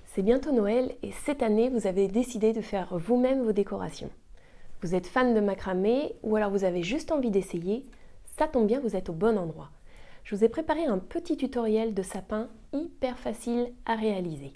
C'est bientôt Noël et cette année, vous avez décidé de faire vous-même vos décorations. Vous êtes fan de macramé ou alors vous avez juste envie d'essayer, ça tombe bien, vous êtes au bon endroit. Je vous ai préparé un petit tutoriel de sapin hyper facile à réaliser.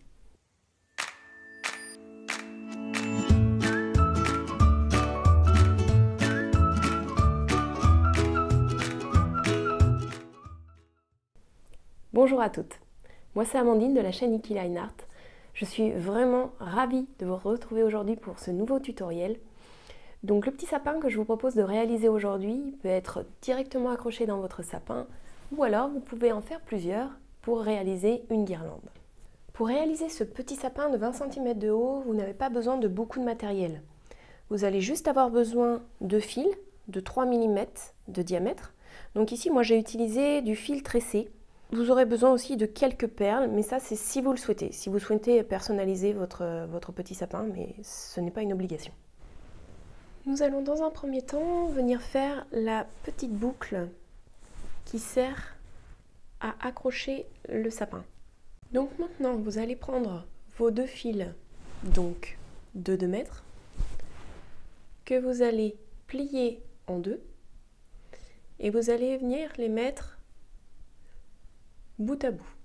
Bonjour à toutes, moi c'est Amandine de la chaîne Iki Line Art. Je suis vraiment ravie de vous retrouver aujourd'hui pour ce nouveau tutoriel. Donc le petit sapin que je vous propose de réaliser aujourd'hui peut être directement accroché dans votre sapin ou alors vous pouvez en faire plusieurs pour réaliser une guirlande. Pour réaliser ce petit sapin de 20 cm de haut, vous n'avez pas besoin de beaucoup de matériel. Vous allez juste avoir besoin de fils de 3 mm de diamètre. Donc ici moi j'ai utilisé du fil tressé. Vous aurez besoin aussi de quelques perles, mais ça c'est si vous le souhaitez. Si vous souhaitez personnaliser votre petit sapin, mais ce n'est pas une obligation. Nous allons dans un premier temps venir faire la petite boucle qui sert à accrocher le sapin. Donc maintenant vous allez prendre vos deux fils, donc de 2 mètres, que vous allez plier en deux et vous allez venir les mettre bout à bout.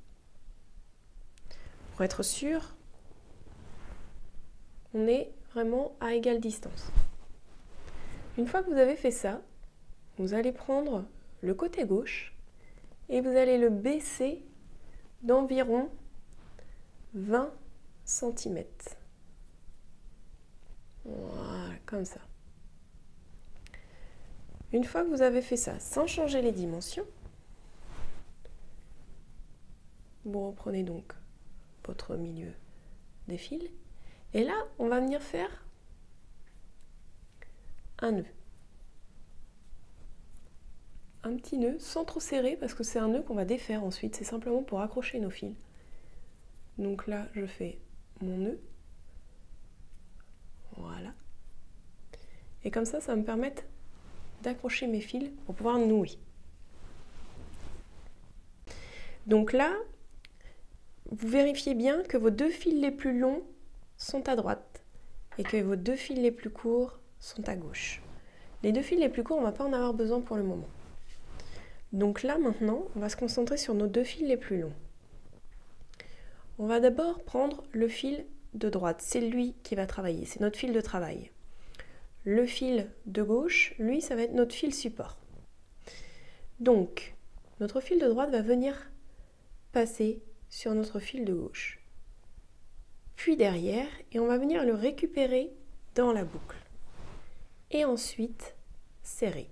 Pour être sûr, on est vraiment à égale distance. Une fois que vous avez fait ça, vous allez prendre le côté gauche et vous allez le baisser d'environ 20 cm. Voilà, comme ça. Une fois que vous avez fait ça, sans changer les dimensions, vous reprenez donc votre milieu des fils. Et là, on va venir faire un nœud. Un petit nœud sans trop serrer parce que c'est un nœud qu'on va défaire ensuite. C'est simplement pour accrocher nos fils. Donc là, je fais mon nœud. Voilà. Et comme ça va me permettre d'accrocher mes fils pour pouvoir nouer. Donc là, vous vérifiez bien que vos deux fils les plus longs sont à droite et que vos deux fils les plus courts sont à gauche. Les deux fils les plus courts, on ne va pas en avoir besoin pour le moment. Donc là, maintenant, on va se concentrer sur nos deux fils les plus longs. On va d'abord prendre le fil de droite. C'est lui qui va travailler, c'est notre fil de travail. Le fil de gauche, lui, ça va être notre fil support. Donc, notre fil de droite va venir passer sur notre fil de gauche. Puis derrière, et on va venir le récupérer dans la boucle. Et ensuite, serrer.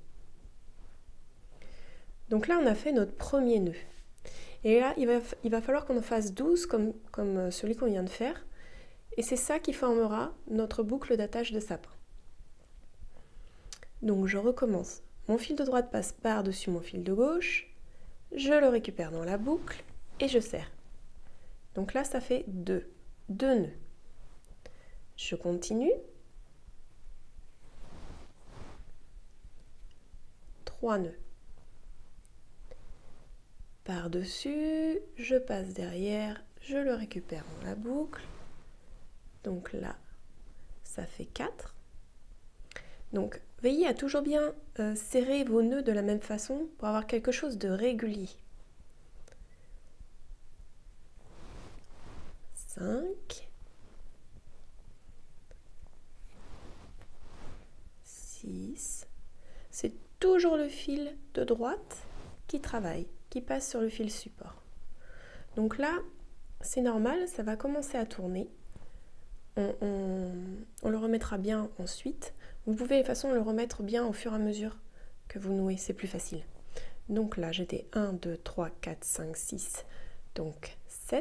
Donc là, on a fait notre premier nœud. Et là, il va falloir qu'on en fasse 12 comme celui qu'on vient de faire. Et c'est ça qui formera notre boucle d'attache de sapin. Donc je recommence. Mon fil de droite passe par-dessus mon fil de gauche. Je le récupère dans la boucle et je serre. Donc là, ça fait 2 nœuds. Je continue. 3 nœuds. Par-dessus, je passe derrière, je le récupère dans la boucle. Donc là, ça fait 4. Donc, veillez à toujours bien serrer vos nœuds de la même façon pour avoir quelque chose de régulier. 5, 6, c'est toujours le fil de droite qui travaille, qui passe sur le fil support. Donc là, c'est normal, ça va commencer à tourner. On le remettra bien ensuite. Vous pouvez de toute façon le remettre bien au fur et à mesure que vous nouez, c'est plus facile. Donc là, j'étais 1, 2, 3, 4, 5, 6, donc 7.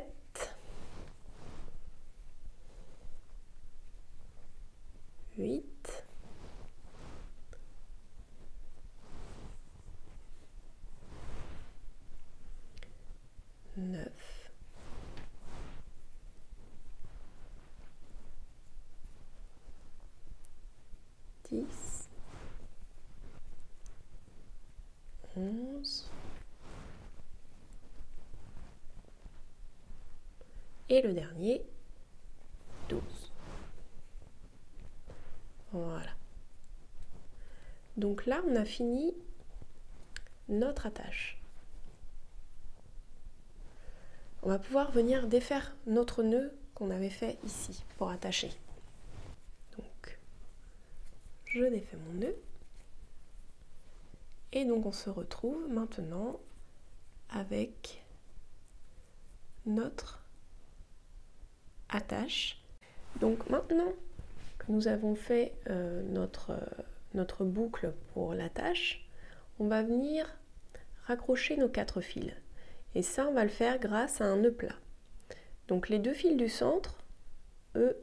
8. 9. 10. 11. Et le dernier, 12. Voilà. Donc là, on a fini notre attache. On va pouvoir venir défaire notre nœud qu'on avait fait ici pour attacher. Donc, je défais mon nœud. Et donc, on se retrouve maintenant avec notre attache. Donc, maintenant que nous avons fait notre boucle pour l'attache, on va venir raccrocher nos 4 fils. Et ça, on va le faire grâce à un nœud plat. Donc les 2 fils du centre, eux,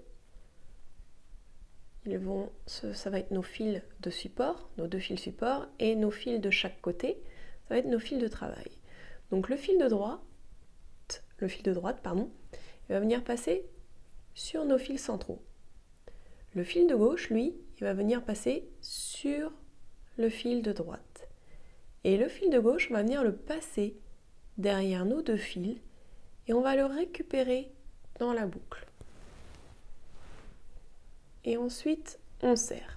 ça va être nos fils de support, nos 2 fils support, et nos fils de chaque côté, ça va être nos fils de travail. Donc le fil de droite, il va venir passer sur nos fils centraux. Le fil de gauche, lui, il va venir passer sur le fil de droite. Et le fil de gauche, on va venir le passer derrière nos 2 fils et on va le récupérer dans la boucle. Et ensuite, on serre.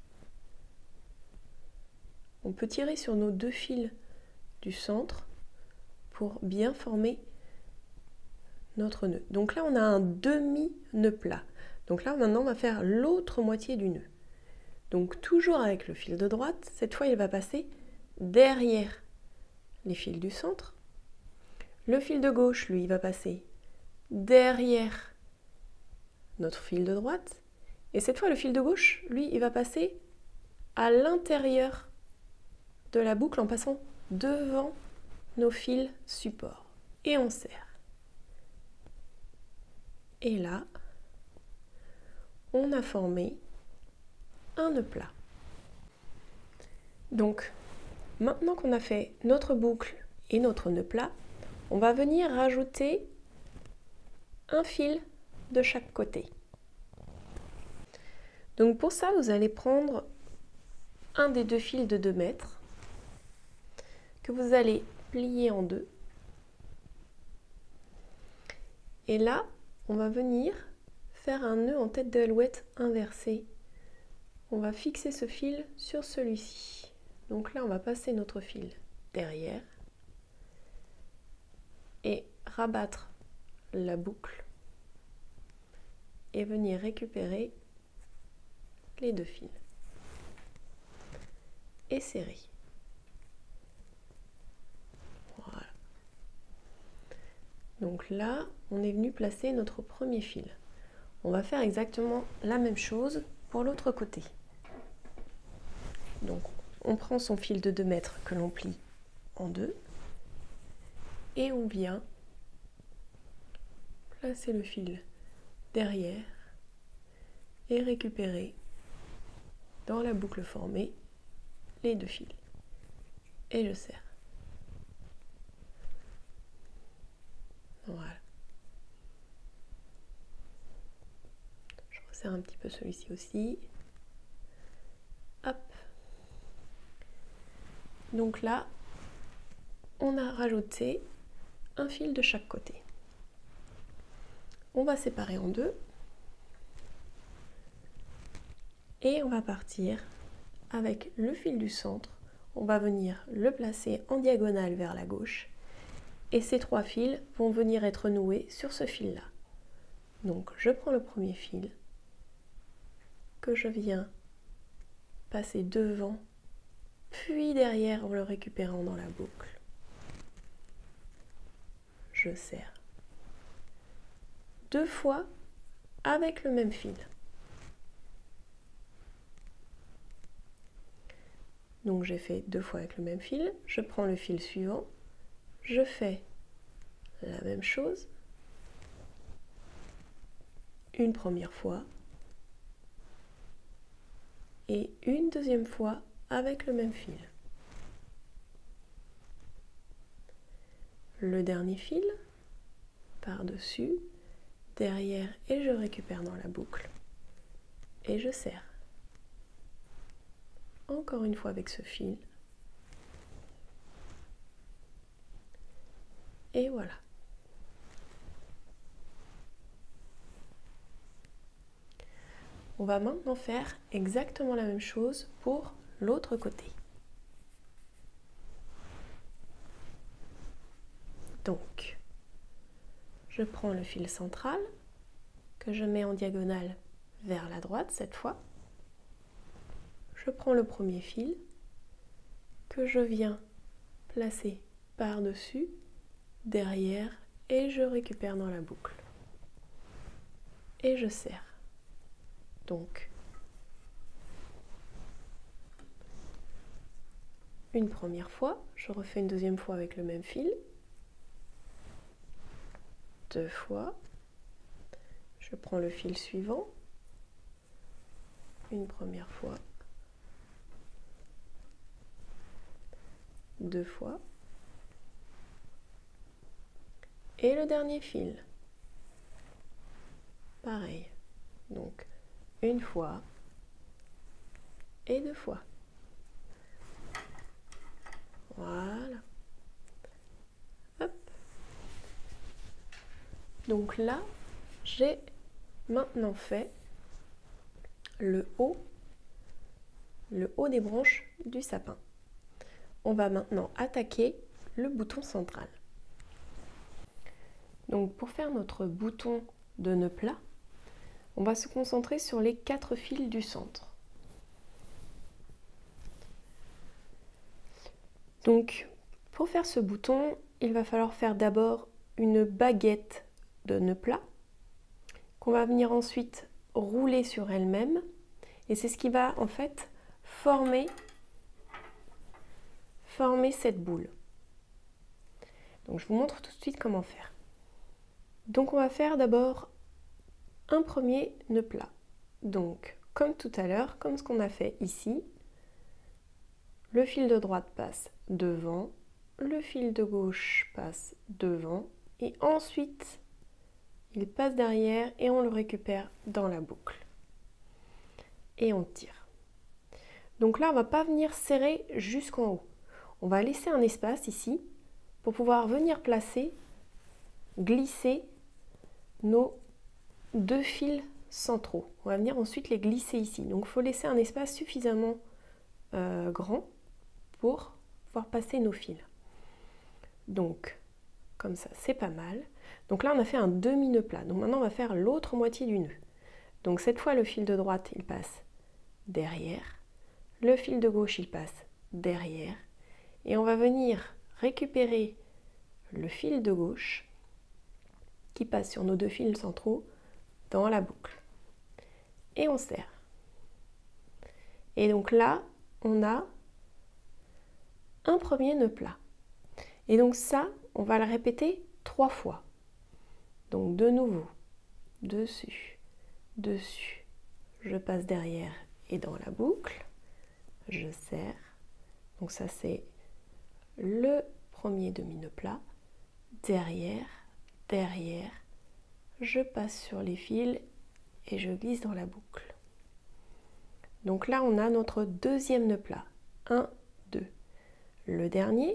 On peut tirer sur nos 2 fils du centre pour bien former notre nœud. Donc là, on a un demi-nœud plat. Donc là, maintenant, on va faire l'autre moitié du nœud. Donc toujours avec le fil de droite, cette fois, il va passer derrière les fils du centre. Le fil de gauche, lui, il va passer derrière notre fil de droite. Et cette fois, le fil de gauche, lui, il va passer à l'intérieur de la boucle en passant devant nos fils support. Et on serre. Et là, on a formé un nœud plat. Donc, maintenant qu'on a fait notre boucle et notre nœud plat, on va venir rajouter un fil de chaque côté. Donc pour ça, vous allez prendre un des 2 fils de 2 mètres que vous allez plier en 2. Et là, on va venir faire un nœud en tête d'alouette inversé. On va fixer ce fil sur celui-ci. Donc là, on va passer notre fil derrière et rabattre la boucle et venir récupérer les 2 fils et serrer. Voilà. Donc là, on est venu placer notre premier fil. On va faire exactement la même chose pour l'autre côté. Donc on prend son fil de 2 mètres que l'on plie en 2 et on vient placer le fil derrière et récupérer dans la boucle formée les 2 fils. Et je serre. Voilà. Je resserre un petit peu celui-ci aussi. Hop. Donc là, on a rajouté un fil de chaque côté. On va séparer en 2 et on va partir avec le fil du centre. On va venir le placer en diagonale vers la gauche et ces 3 fils vont venir être noués sur ce fil là. Donc je prends le premier fil que je viens passer devant puis derrière en le récupérant dans la boucle. Je serre 2 fois avec le même fil. Donc j'ai fait 2 fois avec le même fil, je prends le fil suivant, je fais la même chose, une première fois et une deuxième fois avec le même fil. Le dernier fil par-dessus, derrière et je récupère dans la boucle et je serre. Encore une fois avec ce fil. Et voilà. On va maintenant faire exactement la même chose pour l'autre côté. Donc, je prends le fil central que je mets en diagonale vers la droite cette fois. Je prends le premier fil que je viens placer par-dessus, derrière, et je récupère dans la boucle. Et je serre. Donc, une première fois, je refais une deuxième fois avec le même fil. 2 fois. Je prends le fil suivant. Une première fois. 2 fois. Et le dernier fil. Pareil. Donc, une fois et 2 fois. Voilà. Hop. Donc là, j'ai maintenant fait le haut des branches du sapin. On va maintenant attaquer le bouton central. Donc pour faire notre bouton de nœud plat, on va se concentrer sur les 4 fils du centre. Donc pour faire ce bouton, il va falloir faire d'abord une baguette de nœud plat qu'on va venir ensuite rouler sur elle-même, et c'est ce qui va en fait former cette boule. Donc je vous montre tout de suite comment faire. Donc on va faire d'abord un premier nœud plat. Donc comme tout à l'heure, comme ce qu'on a fait ici, le fil de droite passe devant, le fil de gauche passe devant, et ensuite il passe derrière et on le récupère dans la boucle. Et on tire. Donc là, on ne va pas venir serrer jusqu'en haut. On va laisser un espace ici pour pouvoir venir placer, glisser nos 2 fils centraux. On va venir ensuite les glisser ici. Donc il faut laisser un espace suffisamment grand pour pouvoir passer nos fils. Donc comme ça, c'est pas mal. Donc là, on a fait un demi-nœud plat. Donc maintenant, on va faire l'autre moitié du nœud. Donc cette fois, le fil de droite, il passe derrière. Le fil de gauche, il passe derrière. Et on va venir récupérer le fil de gauche qui passe sur nos 2 fils centraux dans la boucle. Et on serre. Et donc là, on a un premier nœud plat. Et donc ça, on va le répéter 3 fois. Donc de nouveau, dessus, dessus, je passe derrière et dans la boucle, je serre. Donc ça c'est le premier demi-nœud plat, derrière, derrière, je passe sur les fils et je glisse dans la boucle. Donc là on a notre deuxième nœud plat, 1, 2. Le dernier,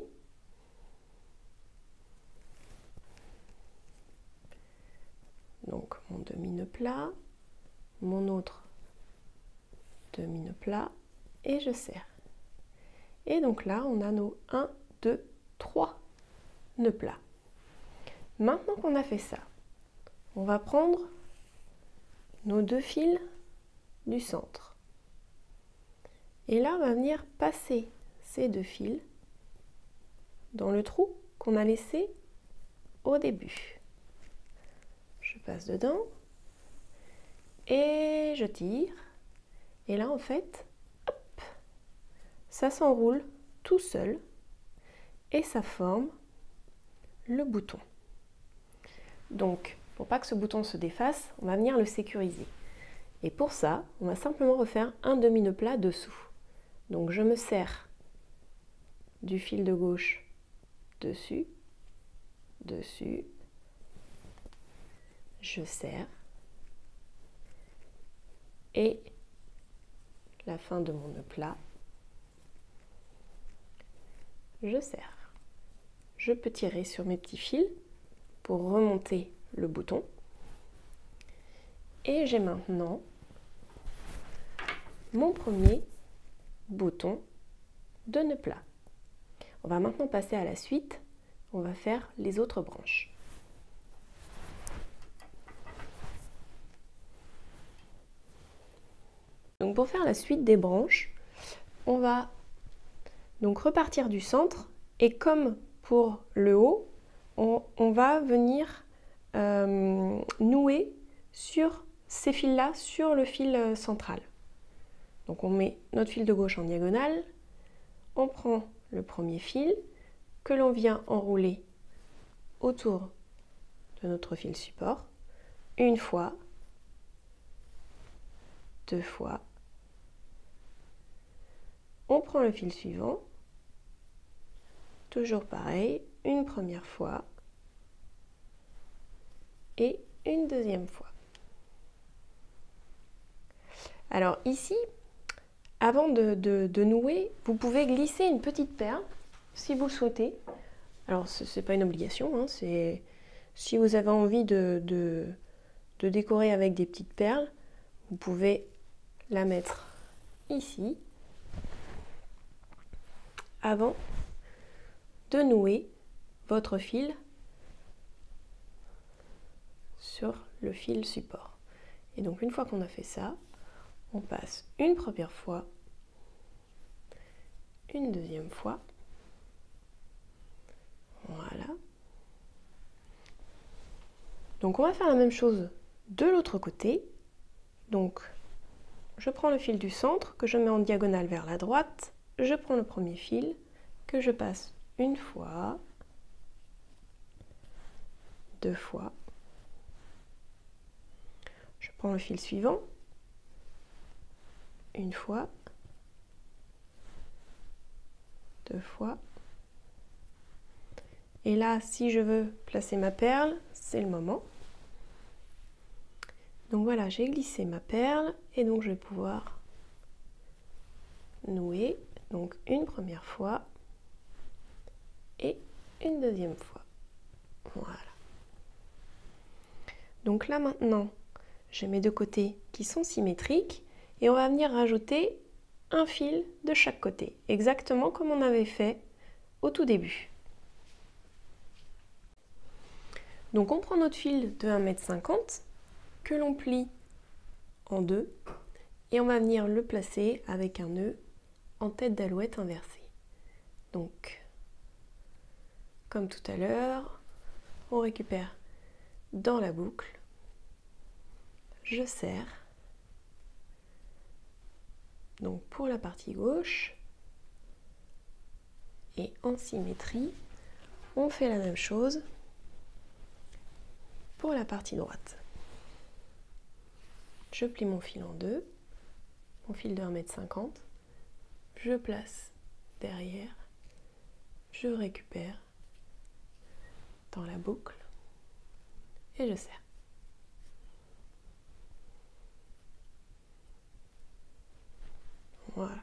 donc mon demi-nœud plat, mon autre demi-nœud plat et je serre. Et donc là, on a nos 1, 2, 3 nœuds plats. Maintenant qu'on a fait ça, on va prendre nos 2 fils du centre. Et là, on va venir passer ces 2 fils dans le trou qu'on a laissé au début. Je passe dedans et je tire. Et là, en fait, hop, ça s'enroule tout seul et ça forme le bouton. Donc, pour pas que ce bouton se défasse, on va venir le sécuriser. Et pour ça, on va simplement refaire un demi-nœud plat dessous. Donc, je me serre du fil de gauche dessus, dessus, je serre et la fin de mon nœud plat, je serre. Je peux tirer sur mes petits fils pour remonter le bouton et j'ai maintenant mon premier bouton de nœud plat. On va maintenant passer à la suite. On va faire les autres branches. Donc pour faire la suite des branches, on va donc repartir du centre et comme pour le haut, on va venir nouer sur ces fils-là, sur le fil central. Donc on met notre fil de gauche en diagonale, on prend le premier fil que l'on vient enrouler autour de notre fil support, une fois, deux fois. On prend le fil suivant, toujours pareil, une première fois et une deuxième fois. Alors ici, avant de nouer, vous pouvez glisser une petite perle si vous le souhaitez. Alors ce n'est pas une obligation, hein, c'est si vous avez envie de décorer avec des petites perles, vous pouvez la mettre ici avant de nouer votre fil sur le fil support. Et donc une fois qu'on a fait ça, on passe une première fois, une deuxième fois, voilà. Donc on va faire la même chose de l'autre côté. Donc je prends le fil du centre que je mets en diagonale vers la droite, je prends le premier fil que je passe une fois, deux fois, je prends le fil suivant, une fois, deux fois, et là si je veux placer ma perle, c'est le moment. Donc voilà, j'ai glissé ma perle et donc je vais pouvoir nouer donc une première fois et une deuxième fois. Voilà. Donc là maintenant, j'ai mes deux côtés qui sont symétriques et on va venir rajouter un fil de chaque côté, exactement comme on avait fait au tout début. Donc on prend notre fil de 1,50 m que l'on plie en deux et on va venir le placer avec un nœud en tête d'alouette inversée. Donc, comme tout à l'heure, on récupère dans la boucle, je serre. Donc pour la partie gauche et en symétrie, on fait la même chose pour la partie droite. Je plie mon fil en deux, mon fil de 1,50 m, je place derrière, je récupère dans la boucle et je serre. Voilà.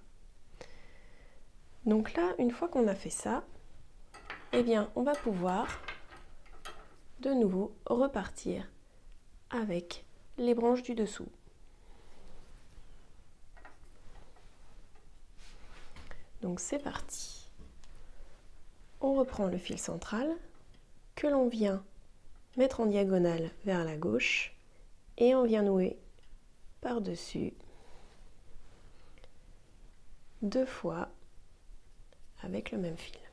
Donc là, une fois qu'on a fait ça, eh bien, on va pouvoir de nouveau repartir avec les branches du dessous. Donc c'est parti. On reprend le fil central que l'on vient mettre en diagonale vers la gauche et on vient nouer par-dessus deux fois avec le même fil.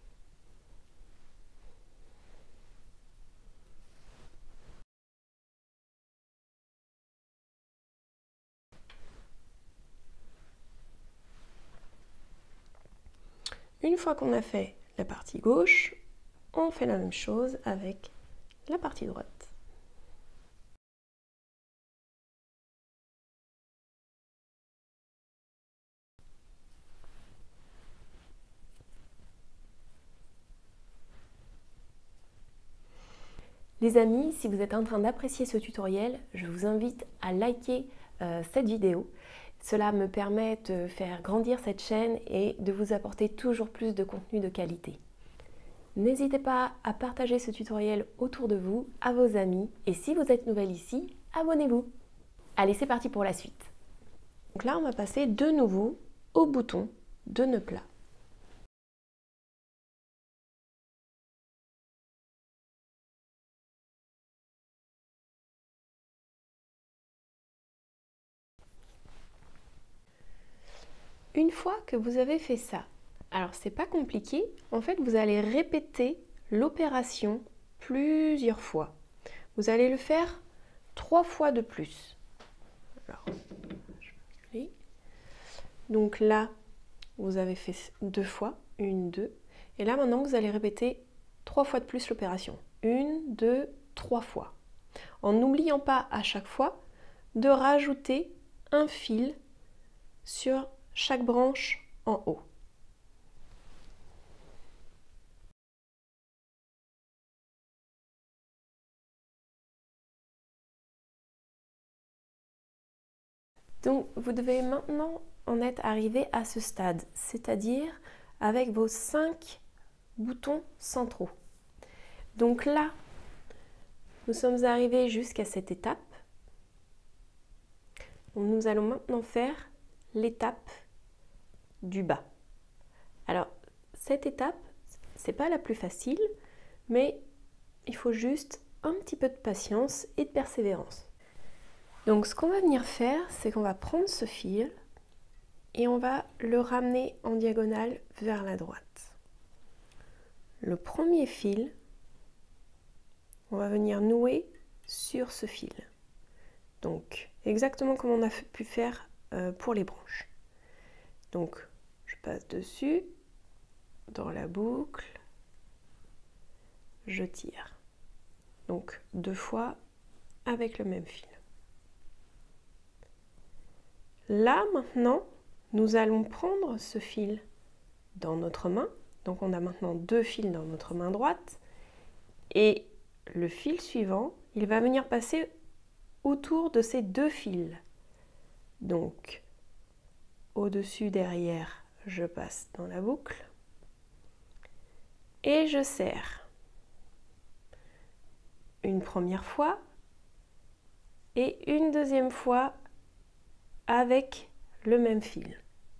Une fois qu'on a fait la partie gauche, on fait la même chose avec la partie droite. Les amis, si vous êtes en train d'apprécier ce tutoriel, je vous invite à liker cette vidéo. Cela me permet de faire grandir cette chaîne et de vous apporter toujours plus de contenu de qualité. N'hésitez pas à partager ce tutoriel autour de vous, à vos amis, et si vous êtes nouvelle ici, abonnez-vous. Allez, c'est parti pour la suite. Donc là, on va passer de nouveau au bouton de nœud plat. Une fois que vous avez fait ça, alors c'est pas compliqué, en fait vous allez répéter l'opération plusieurs fois. Vous allez le faire 3 fois de plus. Alors, donc là, vous avez fait 2 fois, 1, 2, et là maintenant vous allez répéter 3 fois de plus l'opération. 1, 2, 3 fois. En n'oubliant pas à chaque fois de rajouter un fil sur chaque branche en haut. Donc vous devez maintenant en être arrivé à ce stade, c'est-à-dire avec vos 5 boutons centraux. Donc là, nous sommes arrivés jusqu'à cette étape. Nous allons maintenant faire l'étape du bas. Alors, cette étape, c'est pas la plus facile, mais il faut juste un petit peu de patience et de persévérance. Donc, ce qu'on va venir faire, c'est qu'on va prendre ce fil et on va le ramener en diagonale vers la droite. Le premier fil, on va venir nouer sur ce fil. Donc, exactement comme on a pu faire pour les branches. Donc, je passe dessus, dans la boucle, je tire. Donc, 2 fois avec le même fil. Là, maintenant, nous allons prendre ce fil dans notre main. Donc, on a maintenant 2 fils dans notre main droite. Et le fil suivant, il va venir passer autour de ces 2 fils. Donc, au-dessus, derrière, je passe dans la boucle. Et je serre. Une première fois et une deuxième fois avec le même fil.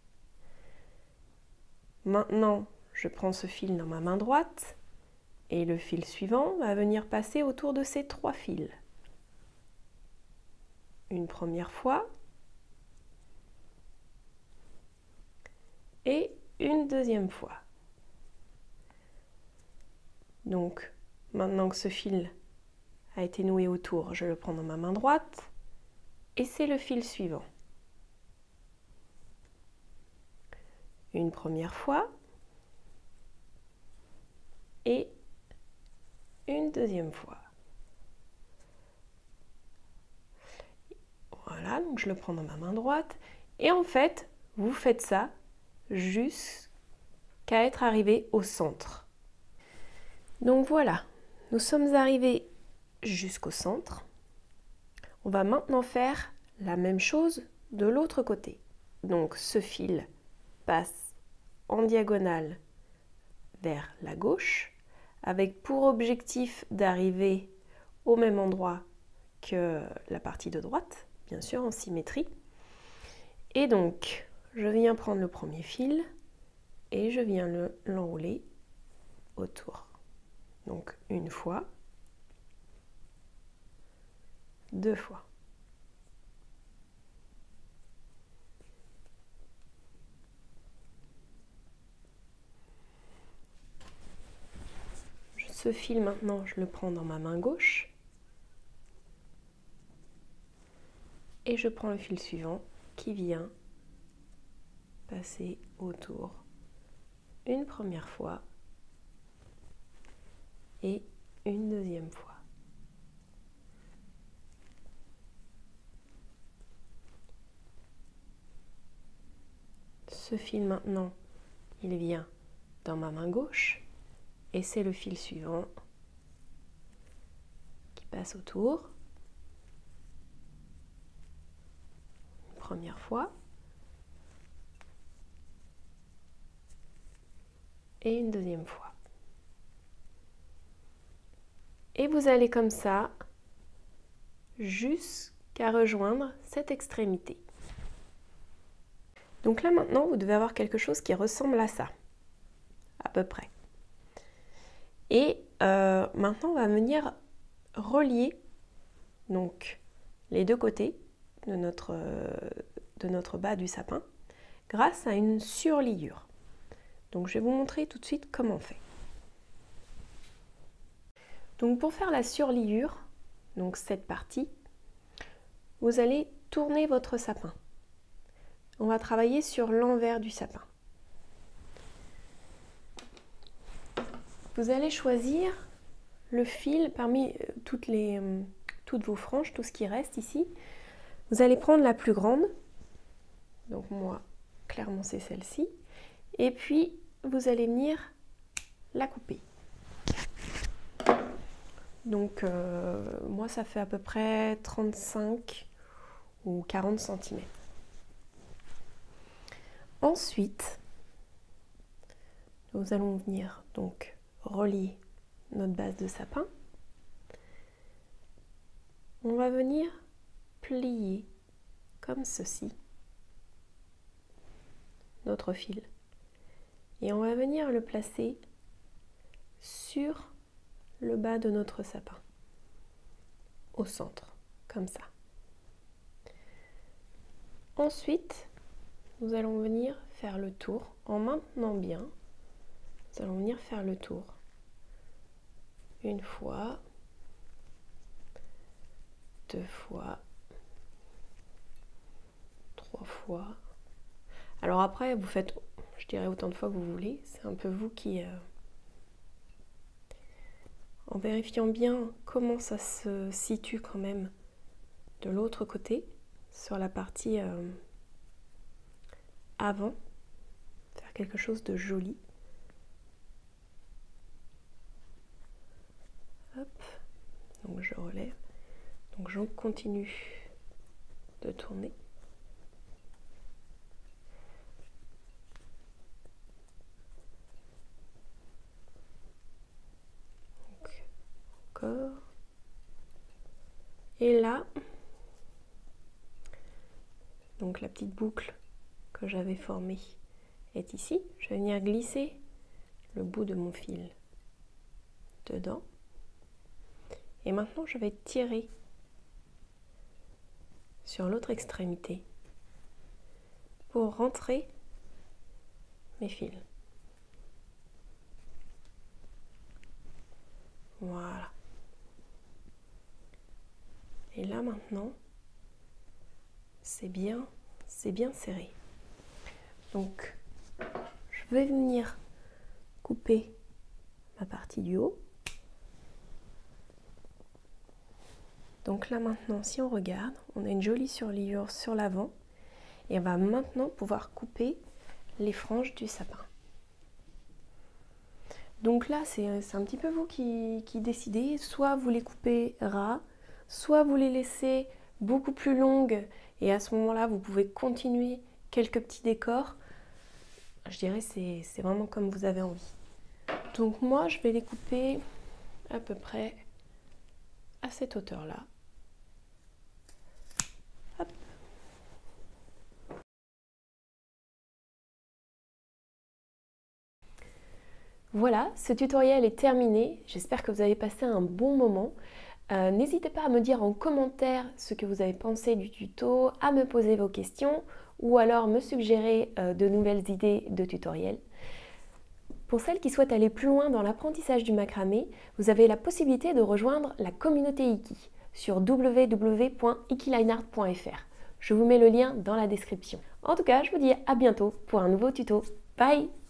Maintenant, je prends ce fil dans ma main droite et le fil suivant va venir passer autour de ces 3 fils. Une première fois et une deuxième fois. Donc, maintenant que ce fil a été noué autour, je le prends dans ma main droite et c'est le fil suivant. Une première fois et une deuxième fois. Voilà, donc je le prends dans ma main droite et en fait, vous faites ça jusqu'à être arrivé au centre. Donc voilà, nous sommes arrivés jusqu'au centre. On va maintenant faire la même chose de l'autre côté. Donc ce fil passe en diagonale vers la gauche, avec pour objectif d'arriver au même endroit que la partie de droite, bien sûr en symétrie. Et donc, je viens prendre le premier fil et je viens l'enrouler autour. Donc, une fois, 2 fois. Ce fil maintenant, je le prends dans ma main gauche et je prends le fil suivant qui vient passer autour une première fois et une deuxième fois. Ce fil maintenant, il vient dans ma main gauche et c'est le fil suivant qui passe autour. Une première fois et une deuxième fois. Et vous allez comme ça jusqu'à rejoindre cette extrémité. Donc là maintenant, vous devez avoir quelque chose qui ressemble à ça, à peu près. Et maintenant, on va venir relier donc, les deux côtés de notre bas du sapin grâce à une surliure. Donc je vais vous montrer tout de suite comment on fait. Donc pour faire la surliure, donc cette partie, vous allez tourner votre sapin. On va travailler sur l'envers du sapin. Vous allez choisir le fil parmi toutes vos franges, tout ce qui reste ici. Vous allez prendre la plus grande, donc moi clairement c'est celle-ci, et puis vous allez venir la couper. Donc moi ça fait à peu près 35 ou 40 cm. Ensuite, nous allons venir donc relier notre base de sapin. On va venir plier comme ceci notre fil et on va venir le placer sur le bas de notre sapin, au centre, comme ça. Ensuite, nous allons venir faire le tour en maintenant bien. Nous allons venir faire le tour une fois, deux fois, trois fois. Alors après, vous faites, je dirais autant de fois que vous voulez. C'est un peu vous qui... en vérifiant bien comment ça se situe quand même de l'autre côté, sur la partie avant, faire quelque chose de joli. Hop, donc je relève, donc j'en continue de tourner. Donc, encore. Et là, donc la petite boucle que j'avais formée est ici. Je vais venir glisser le bout de mon fil dedans. Et maintenant, je vais tirer sur l'autre extrémité pour rentrer mes fils. Voilà. Et là maintenant, c'est bien serré. Donc, je vais venir couper ma partie du haut. Donc là maintenant, si on regarde, on a une jolie surliure sur l'avant et on va maintenant pouvoir couper les franges du sapin. Donc là, c'est un petit peu vous qui décidez, soit vous les coupez ras, soit vous les laissez beaucoup plus longues et à ce moment-là, vous pouvez continuer quelques petits décors. Je dirais c'est vraiment comme vous avez envie. Donc moi, je vais les couper à peu près à cette hauteur-là. Voilà, ce tutoriel est terminé. J'espère que vous avez passé un bon moment. N'hésitez pas à me dire en commentaire ce que vous avez pensé du tuto, à me poser vos questions ou alors me suggérer de nouvelles idées de tutoriels. Pour celles qui souhaitent aller plus loin dans l'apprentissage du macramé, vous avez la possibilité de rejoindre la communauté Iki sur www.ikilinart.fr. Je vous mets le lien dans la description. En tout cas, je vous dis à bientôt pour un nouveau tuto. Bye!